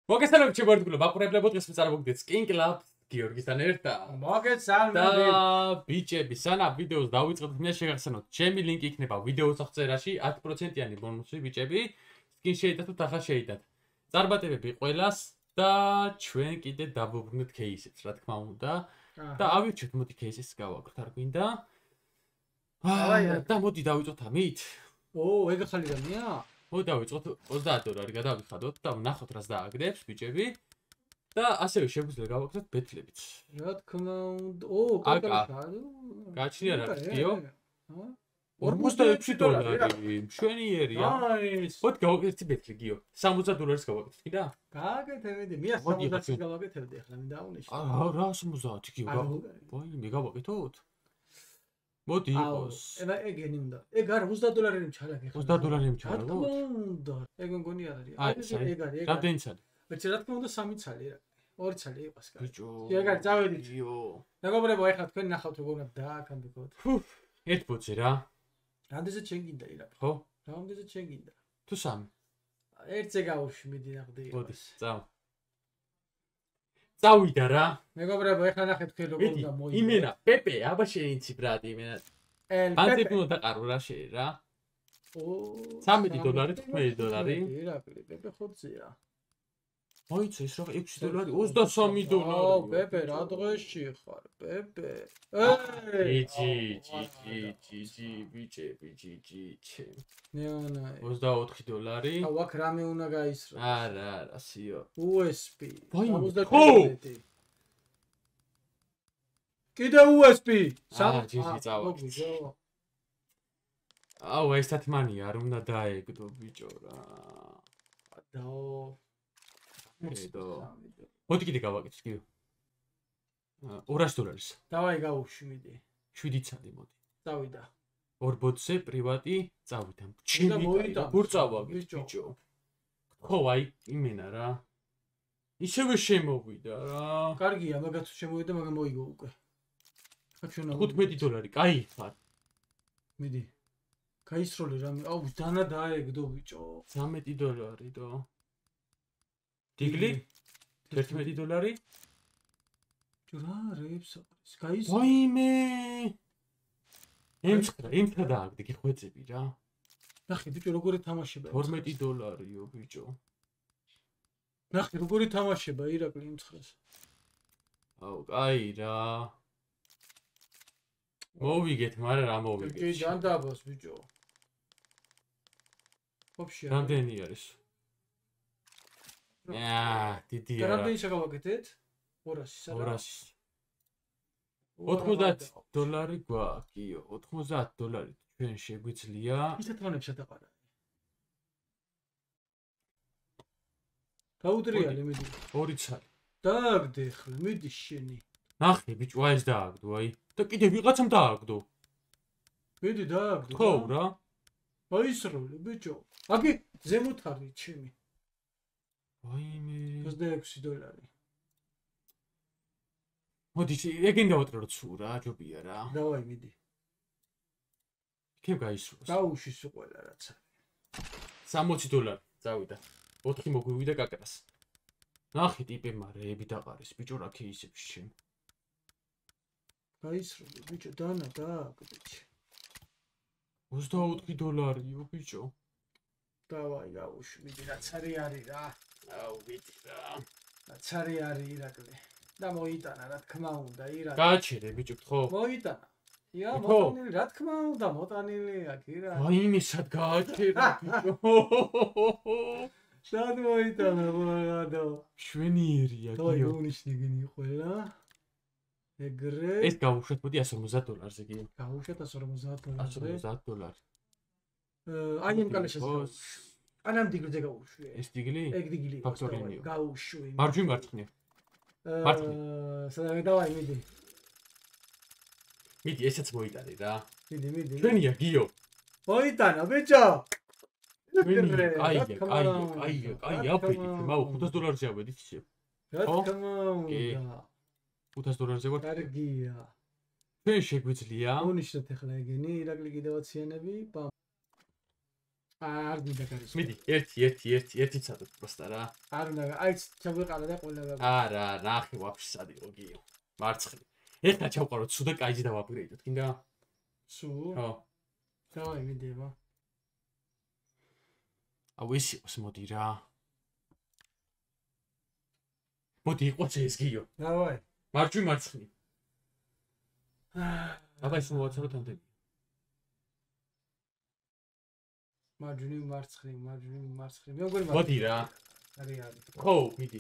მოგესალმებით შემოერთგულო მაყურებლებო, დღეს ვწარმოგვიდგენთ Skin Club გიორგისთან ერთად. მოგესალმებით. და ბიჭები, სანამ ვიდეოს დავიწყებთ, მინდა შეგახსენოთ, ჩემი ლინკი იქნება ვიდეოს აღწერაში, 10%-იანი ბონუსი ბიჭები. Skin შეიტანთ თუ ახლა შეიტანთ. წარმატებები ყველას და ჩვენ კიდე დავუბრუნდეთ кейსებს, რა თქმა უნდა. და ავირჩიოთ მოდი кейსებს გავაკეთოთ, არ გვინდა? და მოდი დავიწყოთ ამით. ეგ ახალი რამეა? მოდი დავიწყოთ $30 გადავიხადოთ და ვნახოთ რას დააგდებს ბიჭები. და ასევე შეგვიძლია გავაკეთოთ ბეთლებიც. რა თქმა უნდა. კაკალი. გაჩნია რა გიო? $46. მშვენიერია. მოდი გავაკეთეთ ბეთლი გიო. $60 გავაკეთეთ, კიდე? გააკეთებდი. მე 70-ს გავაკეთებდი, ახლა მინდა დავუნიშნო. რა 70 გიო? ვაიმე გავაკეთოთ? მოდი იყოს. ეგ ენი უნდა. ეგ არა $30 იმჩალა გეხა. $30 იმჩალა. რა თქმა უნდა. ეგ მგონი არ არის. ეგ არის. რამდენი ცალი? მეც რა თქმა უნდა 3 ცალი რა. 2 ცალი იყოს კაცი. ბიჭო. ეგ არის, წავედით. იო. მეგობრებო, ახლა თქვენ ნახავთ როგორ უნდა დააკამბიკოთ. ერთ ბოძე რა. რამდენზე ჩვენ გინდა ირაკ? ხო? რამდენზე ჩვენ გინდა? თუ 3. ერთზე გავუშვი, მიდი ნახდი. მოდი, წავიდა რა. მეგობრებო, ახლა ნახეთ თქვენ როგორ უნდა მოიგო. იმენა, პეპე, აბა შეინცი ბრატი, იმენა. ბანძები უნდა დაყარო რა შე რა. $13, $15. ირაკლი, პეპე ხოცია. მოიცა ის რა $6, $23. პეპე, რა დღეში ხარ, პეპე? ჯი, ბიჭი. ნეონა. $24. აქ რამე უნდა გაისროს. არა, სიო. USP. კიდე USP. ჯი წავაგდ. აუ, ეს თათმანი არ უნდა დაეგდო ბიჭო რა. დაო. მოდი კიდე გავაკეთოთ გიო. $200. დავაი გავუშვი, მიდი. 7 ცალი მოდი. წავიდა. ორ ბოძზე პრივატი წავიდა. გურ წავაგე ბიჭო. ხო, აი იმენა რა. ისევე შემოვიდა რა. კარგია, მაგათ შემოვიდა, მაგრამ მოიგო უკვე. $15, კაი ხარ. მიდი. გაისროლე რამე. აუ, დანა დაეგდო ბიჭო. $13 დო. დიგლი? $11? რა რეებს არის? გაისროლე. ვაიმე. იმცხრა დააგდი გიხვეწები რა. ნახე ბიჭო, როგორი თამაშება. $12-იო ბიჭო. ნახე როგორი თამაშება ირაკლი იმცხრას. აუ, კაი რა. მოვიგეთ, მაგრამ რა მოვიგეთ. კი, ჯანდაბოს ბიჭო. ვაფშე. რამდენი არის? დიდია. რამდენი შეგავაკეთეთ? 200-ს არა? 200. $90 გვაქვს, $90 ჩვენ შეგვიძლია. ის თვითონებს შეტაყარა. გაუდრიალე მიდი. 2 ცალი. დააგდე ხლა, მიდი შენი. ნახე ბიჭო, ეს დააგდო, აი. და კიდე ვიღაცამ დააგდო. მიდი დააგდე. ხო რა. აისროლე ბიჭო. აგი ზემოთ არის ჩემი. ვაიმე. $26. მოდი, ეგენ დავატრო რო ცუ რა, ჯობია რა. დავაი მიდი. იქნებ გაისროს. დაუშვი სულ ყველა რაც არის. $60 წავიდა. 4 მოგვივიდა კაკრას. ნახე ტიპი მარები დაყარის, ბიჭო რა кейსებს შენ. გაისროლე ბიჭო, დანა დააგდე. $24-იო ბიჭო. დავაი გავუშვი, მიდი რაც არის რა. აუ, მიდი რა. რაც არის ირაკლი. და მოიტანა რა თქმა უნდა ირაკლი. გააჩერე ბიჭო, ხო? მოიტანა. მოტანილი რა თქმა უნდა, მოტანილია კი რა. ვაიმე, სად გააჩერე ბიჭო. სად მოიტანა ბოლადო. შვენიერია გიო. დავაი უნიშნე გინი ყველა. ეგრე. ეს გავუშვათ მოდი $150-ზე გიო. გავუშვათ $150-ზე. $150. აი ამ კალეშას. ანამ დიგლზე გავუშვი. ეს დიგლი? ეგ დიგლი. ფაქტორინიო. გავუშვი. მარჯვი მარცხნივ. სადაა დავაი მიდი. მიდი, ესეც მოიტანე რა. მიდი. ჩვენია გიო. მოიტანა ბიჭო. აი, აფრიკი, მაუ $500-ზე ავედით ისე. რა თქმა უნდა. $500-ზე ვარ. კარგია. ჩვენ შეგვიძლია. უნიშნოთ ახლა ეგენი, ირაკლი კიდევ აციანები. არ მინდა გარის. მიდი, ერთი ცადოთ პროსტა რა. არ უნდა, აი ჩაგვეყარა და ყველა გაგო. არა, ნახე ვაფშე სად იყო გიო. მარცხნი. ეხლა ჩავყაროთ სულ და კაიჯი დავაპგრეიდოთ, გინდა? სულ? ხო. დავაი მიდიება. აუ ეს იყოს მოდი რა. მოდი იყოს ეს გიო. დავაი. მარჯვი მარცხნი. აბა ის მოვაცალოთ ამდენი. მარჯვნივ მარცხნივ. მე მგონი მოდი რა. არის. ხო, მიდი.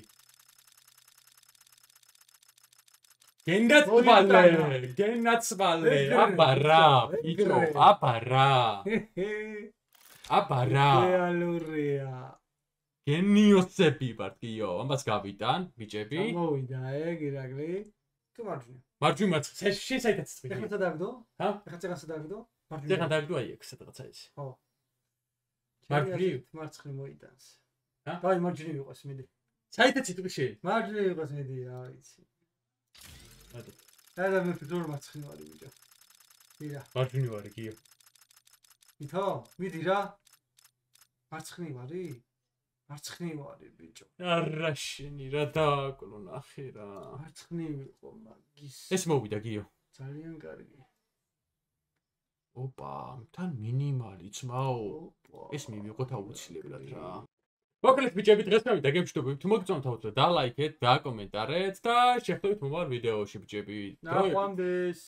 გენაცვალე, აბა რა, ბიჭო, აბა რა. აბა რა. რეალურია. გენიოსები ვართ გიო, ამას გავიტან, ბიჭები. მოვიდა ეგ ირაკლი. თუ მარჯვნივ. მარჯვი მარცხნი, შენ საერთოდ წვი. ეხლა ცა დაგდო? ჰა? ეხლა ცა დაგდო? ეხლა დაგდო აი ეგ სადღაცა ის. ხო. მარჯვნივ? მარცხნივ მოიტანს. ჰა? დავაი მარჯვნივ იყოს მიდი. საერთოდ წვი შენ. მარჯვნივ იყოს მიდი რა ვიცი. და მე ფიქრობ მარცხნივ ვარ ბიჭო. მირა. მარჯვნივ ვარ გიო. მითო? მიდი რა. მარცხნივ ვარი? მარცხნივ ვარი ბიჭო. არა შენი რა დააკლო ნახე რა. მარცხნივ იყო მაგის. ეს მოვიდა გიო. ძალიან კარგი. ოპა, თან მინიმალი ძმაო. ოპა. ეს მივიღოთ აუცილებლად რა. მოკლედ ბიჭები დღეს გავიდა გემშვიდობებით. მოგწონთ აუცილებლად და ლაიქეთ, და კომენტარეთ და შეხვდებით მომავალ ვიდეოში ბიჭები. ნახვამდის.